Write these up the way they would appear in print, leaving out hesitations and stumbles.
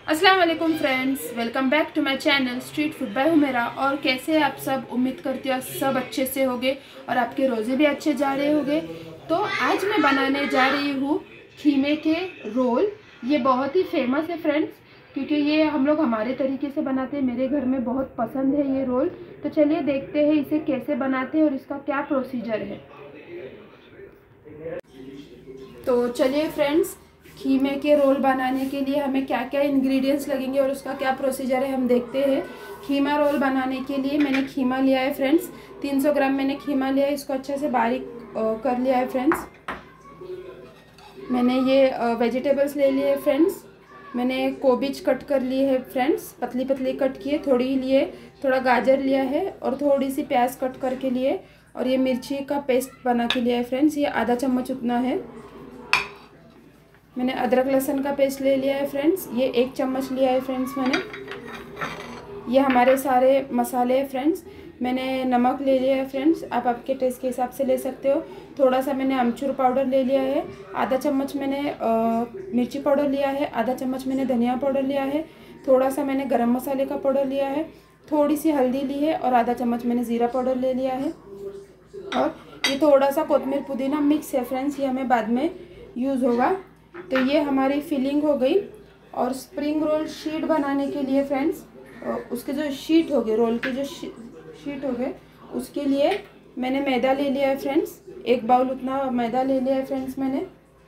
अस्सलाम वालेकुम friends, welcome back to my channel street food by Humera. और कैसे हैं आप सब? उम्मीद करती हूँ सब अच्छे से होंगे और आपके रोज़े भी अच्छे जा रहे होंगे। तो आज मैं बनाने जा रही हूँ खीमे के रोल। ये बहुत ही फेमस है फ्रेंड्स, क्योंकि ये हम लोग हमारे तरीके से बनाते हैं। मेरे घर में बहुत पसंद है ये रोल। तो चलिए देखते हैं इसे कैसे बनाते हैं और इसका क्या प्रोसीजर है। तो चलिए फ्रेंड्स, खीमे के रोल बनाने के लिए हमें क्या क्या इंग्रेडिएंट्स लगेंगे और उसका क्या प्रोसीजर है हम देखते हैं। खीमा रोल बनाने के लिए मैंने खीमा लिया है फ्रेंड्स, 300 ग्राम मैंने खीमा लिया है। इसको अच्छे से बारीक कर लिया है फ्रेंड्स। मैंने ये वेजिटेबल्स ले लिए फ्रेंड्स। मैंने कोबिज कट कर लिए है फ्रेंड्स, पतली पतली कट किए। थोड़ी लिए, थोड़ा गाजर लिया है और थोड़ी सी प्याज कट करके लिए। और ये मिर्ची का पेस्ट बना के लिया है फ्रेंड्स, ये आधा चम्मच उतना है। मैंने अदरक लहसुन का पेस्ट ले लिया है फ्रेंड्स, ये 1 चम्मच लिया है फ्रेंड्स मैंने। ये हमारे सारे मसाले हैं फ्रेंड्स। मैंने नमक ले लिया है फ्रेंड्स, आप आपके टेस्ट के हिसाब से ले सकते हो। थोड़ा सा मैंने अमचूर पाउडर ले लिया है। आधा चम्मच मैंने मिर्ची पाउडर लिया है। आधा चम्मच मैंने धनिया पाउडर लिया है। थोड़ा सा मैंने गरम मसाले का पाउडर लिया है। थोड़ी सी हल्दी ली है और आधा चम्मच मैंने ज़ीरा पाउडर ले लिया है। और ये थोड़ा सा कोतमीर पुदीना मिक्स है फ्रेंड्स, ये हमें बाद में यूज़ होगा। तो ये हमारी फिलिंग हो गई। और स्प्रिंग रोल शीट बनाने के लिए फ्रेंड्स, उसके जो शीट हो गए, रोल के जो शीट हो गए, उसके लिए मैंने मैदा ले लिया है फ्रेंड्स। 1 बाउल उतना मैदा ले लिया है फ्रेंड्स मैंने।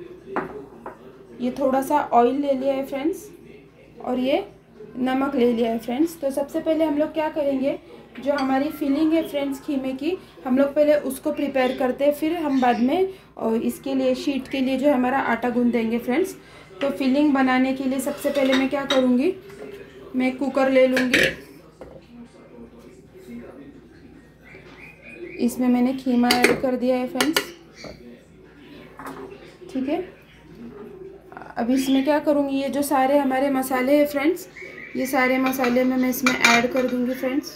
ये थोड़ा सा ऑयल ले लिया है फ्रेंड्स और ये नमक ले लिया है फ्रेंड्स। तो सबसे पहले हम लोग क्या करेंगे, जो हमारी फिलिंग है फ्रेंड्स खीमे की, हम लोग पहले उसको प्रिपेयर करते हैं, फिर हम बाद में इसके लिए शीट के लिए जो हमारा आटा गूंथ देंगे फ्रेंड्स। तो फिलिंग बनाने के लिए सबसे पहले मैं क्या करूँगी, मैं कुकर ले लूँगी। इसमें मैंने खीमा ऐड कर दिया है फ्रेंड्स, ठीक है। अब इसमें क्या करूँगी, ये जो सारे हमारे मसाले हैं फ्रेंड्स, ये सारे मसाले मैं इसमें ऐड कर दूँगी फ्रेंड्स।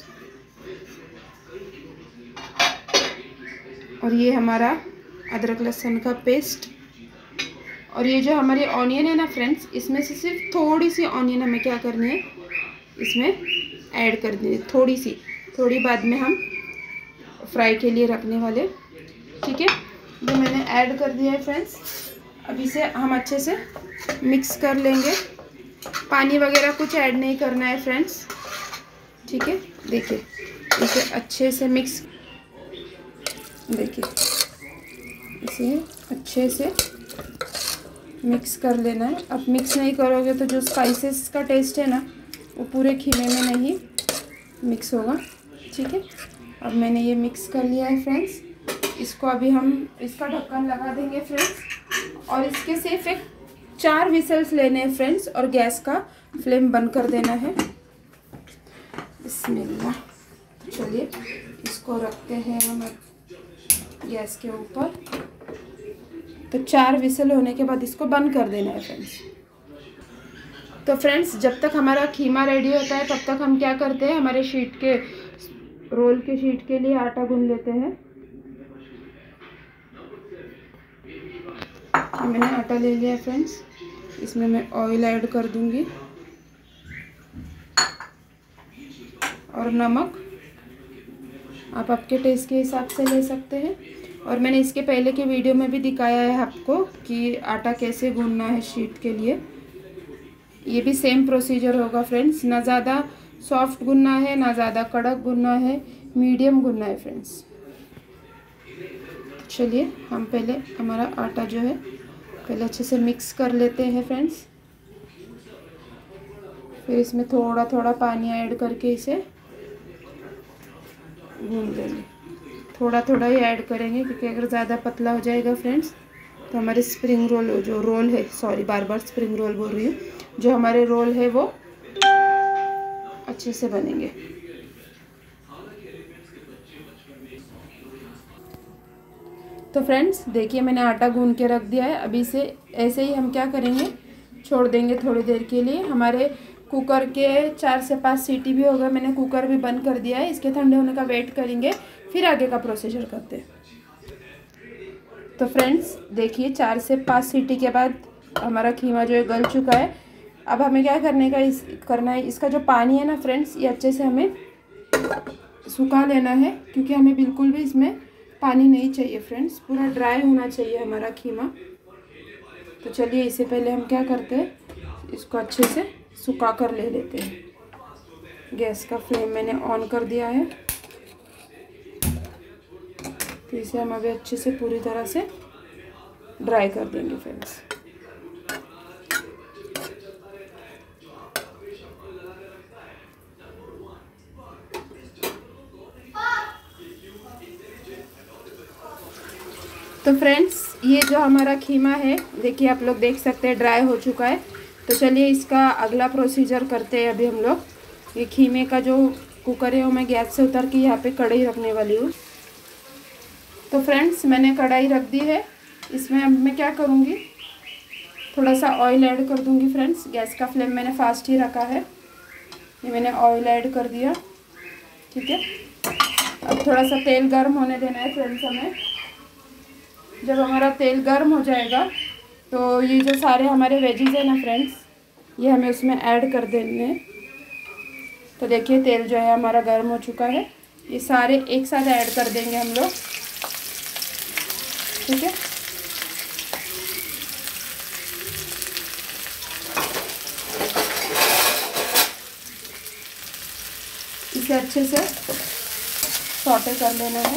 और ये हमारा अदरक लहसुन का पेस्ट। और ये जो हमारी ऑनियन है ना फ्रेंड्स, इसमें से सिर्फ थोड़ी सी ऑनियन हमें क्या करनी है, इसमें ऐड कर देनी है। थोड़ी सी, थोड़ी बाद में हम फ्राई के लिए रखने वाले, ठीक है। ये मैंने ऐड कर दिया है फ्रेंड्स। अब इसे हम अच्छे से मिक्स कर लेंगे। पानी वगैरह कुछ ऐड नहीं करना है फ्रेंड्स, ठीक है। देखिए इसे अच्छे से मिक्स, देखिए इसे अच्छे से मिक्स कर लेना है। अब मिक्स नहीं करोगे तो जो स्पाइसेस का टेस्ट है ना, वो पूरे खीमे में नहीं मिक्स होगा, ठीक है। अब मैंने ये मिक्स कर लिया है फ्रेंड्स। इसको अभी हम इसका ढक्कन लगा देंगे फ्रेंड्स। और इसके सिर्फ 4 विसल्स लेने हैं फ्रेंड्स और गैस का फ्लेम बंद कर देना है। बिस्मिल्लाह। चलिए इसको रखते हैं हम गैस के ऊपर। तो 4 विसल होने के बाद इसको बंद कर देना है फ्रेंड्स। तो फ्रेंड्स, जब तक हमारा खीमा रेडी होता है तब तक हम क्या करते हैं, हमारे शीट के रोल के शीट के लिए आटा गूंथ लेते हैं। मैंने आटा ले लिया फ्रेंड्स, इसमें मैं ऑयल ऐड कर दूंगी और नमक आप आपके टेस्ट के हिसाब से ले सकते हैं। और मैंने इसके पहले के वीडियो में भी दिखाया है आपको कि आटा कैसे गूंथना है शीट के लिए। ये भी सेम प्रोसीजर होगा फ्रेंड्स, ना ज़्यादा सॉफ्ट गूंथना है ना ज़्यादा कड़क गूंथना है, मीडियम गूंथना है फ्रेंड्स। चलिए हम पहले हमारा आटा जो है पहले अच्छे से मिक्स कर लेते हैं फ्रेंड्स। फिर इसमें थोड़ा थोड़ा पानी ऐड करके इसे गूंथ लेंगे। थोड़ा थोड़ा ही ऐड करेंगे, क्योंकि अगर ज़्यादा पतला हो जाएगा फ्रेंड्स तो हमारे स्प्रिंग रोल जो रोल है, सॉरी बार बार स्प्रिंग रोल बोल रही हूँ, जो हमारे रोल है वो अच्छे से बनेंगे। तो फ्रेंड्स देखिए मैंने आटा गूंथ के रख दिया है। अभी इसे ऐसे ही हम क्या करेंगे, छोड़ देंगे थोड़ी देर के लिए। हमारे कुकर के 4 से 5 सीटी भी होगा। मैंने कुकर भी बंद कर दिया है। इसके ठंडे होने का वेट करेंगे, फिर आगे का प्रोसीजर करते हैं। तो फ्रेंड्स देखिए 4 से 5 सीटी के बाद हमारा खीमा जो है गल चुका है। अब हमें क्या करना है, इसका जो पानी है ना फ्रेंड्स, ये अच्छे से हमें सुखा लेना है, क्योंकि हमें बिल्कुल भी इसमें पानी नहीं चाहिए फ्रेंड्स, पूरा ड्राई होना चाहिए हमारा कीमा। तो चलिए इससे पहले हम क्या करते हैं, इसको अच्छे से सुखा कर ले लेते हैं। गैस का फ्लेम मैंने ऑन कर दिया है। तो इसे हम अभी अच्छे से पूरी तरह से ड्राई कर देंगे फ्रेंड्स। तो फ्रेंड्स ये जो हमारा खीमा है, देखिए आप लोग देख सकते हैं ड्राई हो चुका है। तो चलिए इसका अगला प्रोसीजर करते हैं अभी हम लोग। ये खीमे का जो कुकर है वो मैं गैस से उतर के यहाँ पे कढ़ाई रखने वाली हूँ। तो फ्रेंड्स मैंने कढ़ाई रख दी है। इसमें अब मैं क्या करूँगी, थोड़ा सा ऑयल ऐड कर दूँगी फ्रेंड्स। गैस का फ्लेम मैंने फास्ट ही रखा है। ये मैंने ऑयल ऐड कर दिया, ठीक है। अब थोड़ा सा तेल गर्म होने देना है फ्रेंड्स हमें। जब हमारा तेल गर्म हो जाएगा तो ये जो सारे हमारे वेजीज है ना फ्रेंड्स, ये हमें उसमें ऐड कर देने हैं। तो देखिए तेल जो है हमारा गर्म हो चुका है। ये सारे एक साथ ऐड कर देंगे हम लोग, ठीक है। इसे अच्छे से सौटे कर लेना है।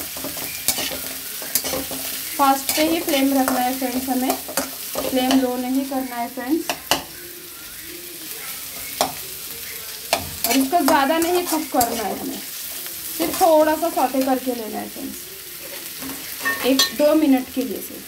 फास्ट पे ही फ्लेम रखना है फ्रेंड्स हमें, फ्लेम लो नहीं करना है फ्रेंड्स। और इसको ज़्यादा नहीं कुक करना है हमें, सिर्फ थोड़ा सा सौटे करके लेना है फ्रेंड्स, 1-2 मिनट के लिए सिर्फ।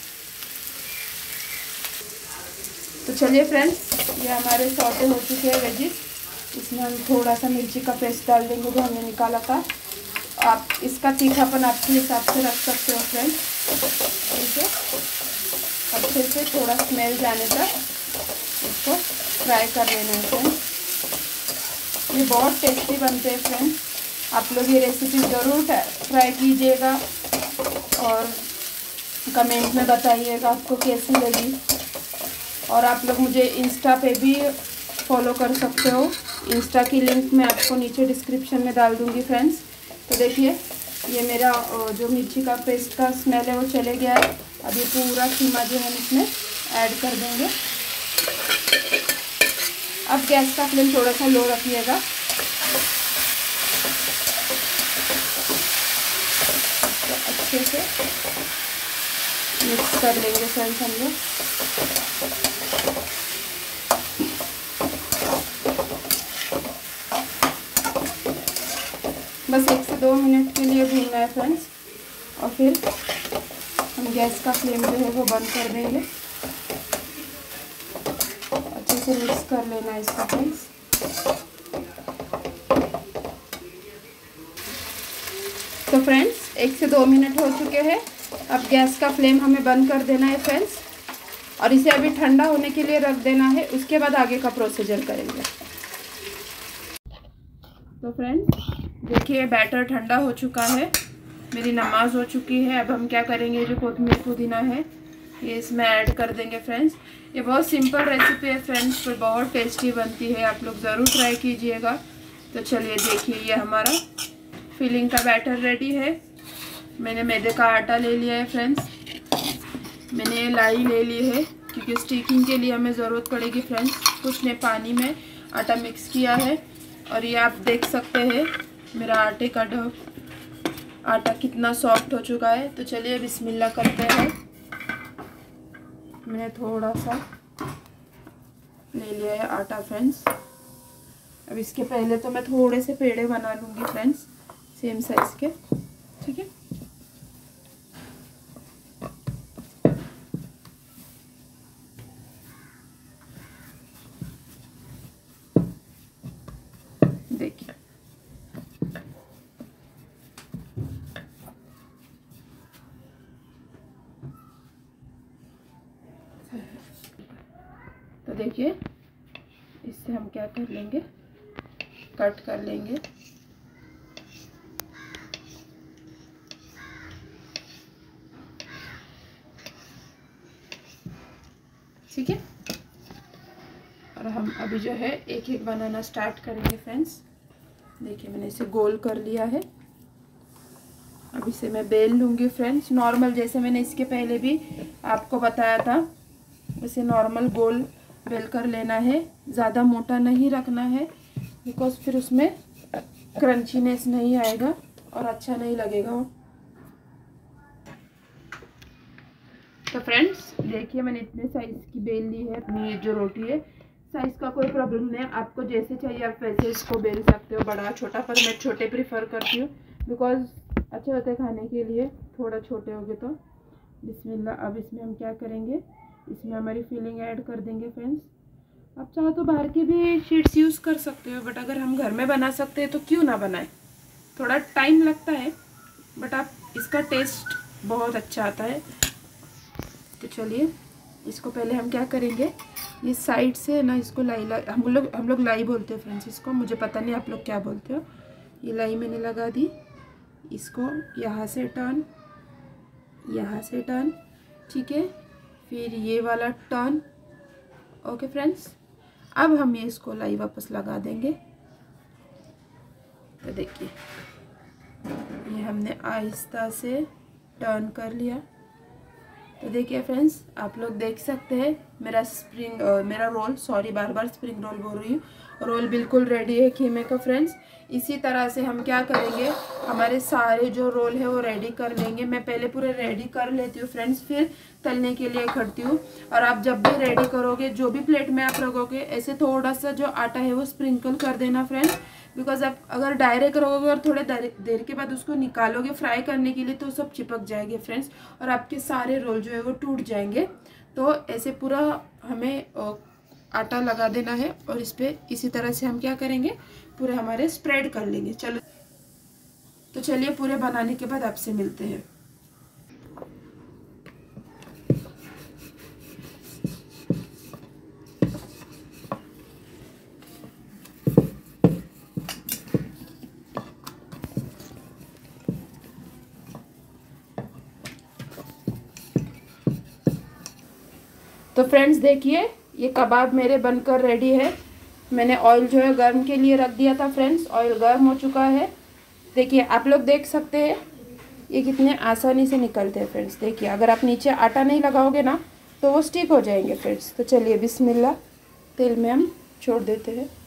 तो चलिए फ्रेंड्स ये हमारे सौटे हो चुके हैं वेजिस। इसमें हम थोड़ा सा मिर्ची का पेस्ट डाल देंगे जो हमने निकाला था। आप इसका तीखापन आपके हिसाब से रख सकते हो फ्रेंड्स। इसे अच्छे से थोड़ा स्मेल जाने तक इसको फ्राई कर लेना है फ्रेंड्स। ये बहुत टेस्टी बनते हैं फ्रेंड्स। आप लोग ये रेसिपी ज़रूर ट्राई कीजिएगा और कमेंट में बताइएगा आपको कैसी लगी। और आप लोग मुझे इंस्टा पे भी फॉलो कर सकते हो। इंस्टा की लिंक मैं आपको नीचे डिस्क्रिप्शन में डाल दूँगी फ्रेंड्स। तो देखिए ये मेरा जो मिर्ची का पेस्ट का स्मेल है वो चले गया है। अब ये पूरा कीमा जो हम इसमें ऐड कर देंगे। अब गैस का फ्लेम थोड़ा सा लो रखिएगा। तो अच्छे से मिक्स कर लेंगे फ्रेंड्स हम लोग। बस 1 से 2 मिनट के लिए भूनना है फ्रेंड्स, और फिर हम गैस का फ्लेम जो है वो बंद कर देंगे। अच्छे से मिक्स कर लेना है इसका फ्रेंड्स। तो फ्रेंड्स 1 से 2 मिनट हो चुके हैं। अब गैस का फ्लेम हमें बंद कर देना है फ्रेंड्स, और इसे अभी ठंडा होने के लिए रख देना है। उसके बाद आगे का प्रोसीजर करेंगे। तो फ्रेंड्स देखिए बैटर ठंडा हो चुका है, मेरी नमाज हो चुकी है। अब हम क्या करेंगे, जो कोथिमीर पुदीना है ये इसमें ऐड कर देंगे फ्रेंड्स। ये बहुत सिंपल रेसिपी है फ्रेंड्स, पर बहुत टेस्टी बनती है। आप लोग ज़रूर ट्राई कीजिएगा। तो चलिए देखिए ये हमारा फिलिंग का बैटर रेडी है। मैंने मैदे का आटा ले लिया है फ्रेंड्स। मैंने लाई ले ली है क्योंकि स्टिकिंग के लिए हमें ज़रूरत पड़ेगी फ्रेंड्स। कुछ ने पानी में आटा मिक्स किया है, और ये आप देख सकते हैं मेरा आटे का आटा कितना सॉफ्ट हो चुका है। तो चलिए बिस्मिल्लाह करते हैं। मैंने थोड़ा सा ले लिया है आटा फ्रेंड्स। अब इसके पहले तो मैं थोड़े से पेड़े बना लूँगी फ्रेंड्स, सेम साइज़ के, ठीक है। देखिए तो देखिए इससे हम क्या कर लेंगे, कट कर लेंगे। ठीक है। और हम अभी जो है एक एक बनाना स्टार्ट करेंगे फ्रेंड्स। देखिए मैंने इसे गोल कर लिया है। अब इसे मैं बेल लूँगी फ्रेंड्स, नॉर्मल जैसे मैंने इसके पहले भी आपको बताया था इसे नॉर्मल गोल बेल कर लेना है। ज़्यादा मोटा नहीं रखना है बिकॉज फिर उसमें क्रंचीनेस नहीं आएगा और अच्छा नहीं लगेगा वो। तो फ्रेंड्स देखिए मैंने इतने साइज़ की बेल ली है अपनी ये जो रोटी है। साइज़ का कोई प्रॉब्लम नहीं है, आपको जैसे चाहिए आप वैसे इसको बेल सकते हो, बड़ा छोटा, पर मैं छोटे प्रीफर करती हूँ बिकॉज अच्छे होते हैं खाने के लिए। थोड़ा छोटे हो गए तो बिस्मिल्लाह। अब इसमें हम क्या करेंगे, इसमें हमारी फिलिंग ऐड कर देंगे फ्रेंड्स। आप चाहो तो बाहर की भी शीट्स यूज़ कर सकते हो, बट अगर हम घर में बना सकते हैं तो क्यों ना बनाएं। थोड़ा टाइम लगता है बट आप इसका टेस्ट बहुत अच्छा आता है। तो चलिए इसको पहले हम क्या करेंगे, ये साइड से ना इसको लाई हम लोग लाई बोलते हैं फ्रेंड्स इसको, मुझे पता नहीं आप लोग क्या बोलते हो। ये लाई मैंने लगा दी, इसको यहाँ से टर्न, यहाँ से टर्न, ठीक है, फिर ये वाला टर्न। ओके फ्रेंड्स, अब हम ये इसको लाई वापस लगा देंगे। तो देखिए ये हमने आहिस्ता से टर्न कर लिया। तो देखिए फ्रेंड्स आप लोग देख सकते हैं मेरा रोल, सॉरी बार बार स्प्रिंग रोल बोल रही हूँ, रोल बिल्कुल रेडी है कीमे का फ्रेंड्स। इसी तरह से हम क्या करेंगे, हमारे सारे जो रोल है वो रेडी कर लेंगे। मैं पहले पूरे रेडी कर लेती हूँ फ्रेंड्स, फिर तलने के लिए करती हूँ। और आप जब भी रेडी करोगे, जो भी प्लेट में आप रखोगे, ऐसे थोड़ा सा जो आटा है वो स्प्रिंकल कर देना फ्रेंड्स, बिकॉज आप अगर डायरेक्ट रखोगे और थोड़े देर के बाद उसको निकालोगे फ्राई करने के लिए तो सब चिपक जाएंगे फ्रेंड्स और आपके सारे रोल जो है वो टूट जाएंगे। तो ऐसे पूरा हमें आटा लगा देना है और इस पर इसी तरह से हम क्या करेंगे, पूरे हमारे स्प्रेड कर लेंगे। चलो तो चलिए पूरे बनाने के बाद आपसे मिलते हैं। तो फ्रेंड्स देखिए ये कबाब मेरे बनकर रेडी है। मैंने ऑयल जो है गर्म के लिए रख दिया था फ्रेंड्स, ऑयल गर्म हो चुका है। देखिए आप लोग देख सकते हैं ये कितने आसानी से निकलते हैं फ्रेंड्स। देखिए अगर आप नीचे आटा नहीं लगाओगे ना तो वो स्टिक हो जाएंगे फ्रेंड्स। तो चलिए बिस्मिल्लाह, तेल में हम छोड़ देते हैं।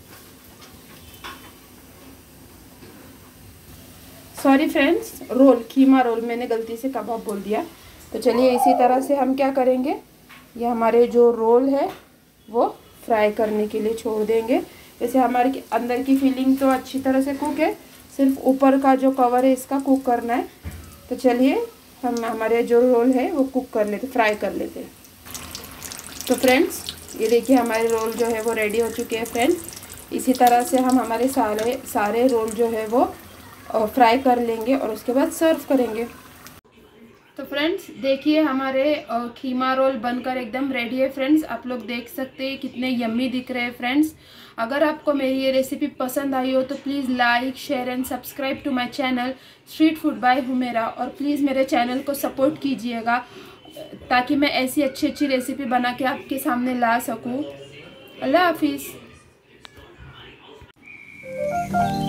Sorry friends, roll, keema roll, मैंने गलती से कबाब बोल दिया। तो चलिए इसी तरह से हम क्या करेंगे, ये हमारे जो रोल है वो फ्राई करने के लिए छोड़ देंगे। वैसे हमारे अंदर की फीलिंग तो अच्छी तरह से कुक है, सिर्फ ऊपर का जो कवर है इसका कुक करना है। तो चलिए हम हमारे जो रोल है वो कुक कर लेते, फ्राई कर लेते हैं। तो फ्रेंड्स ये देखिए हमारे रोल जो है वो रेडी हो चुके हैं फ्रेंड्स। इसी तरह से हम हमारे सारे रोल जो है वो फ्राई कर लेंगे और उसके बाद सर्व करेंगे। तो फ्रेंड्स देखिए हमारे कीमा रोल बनकर एकदम रेडी है फ्रेंड्स। आप लोग देख सकते हैं कितने यम्मी दिख रहे हैं फ्रेंड्स। अगर आपको मेरी ये रेसिपी पसंद आई हो तो please like, share and subscribe to my channel street food by Humera. और प्लीज़ मेरे चैनल को सपोर्ट कीजिएगा ताकि मैं ऐसी अच्छी रेसिपी बना के आपके सामने ला सकूँ। अल्लाह हाफिज़।